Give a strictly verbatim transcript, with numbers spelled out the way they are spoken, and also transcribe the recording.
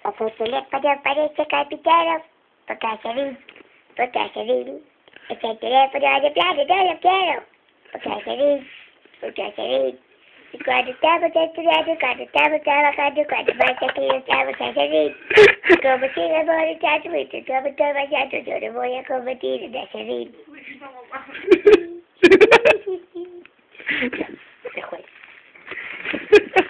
Ese teléfono parece carpintero, porque hace rin, porque hace rin. Ese teléfono de plata no lo quiero, porque hace rin, porque hace rin. Y cuando estamos estudiando, cuando estamos trabajando, cuando más aquí estamos hace rin. Como si me voy a echar mucho, como estoy bañando, yo no voy a convertir en hace rin. Se fue.